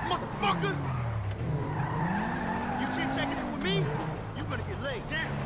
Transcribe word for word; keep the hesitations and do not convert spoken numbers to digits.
motherfucker! You chit-checking it with me, you gonna get laid down.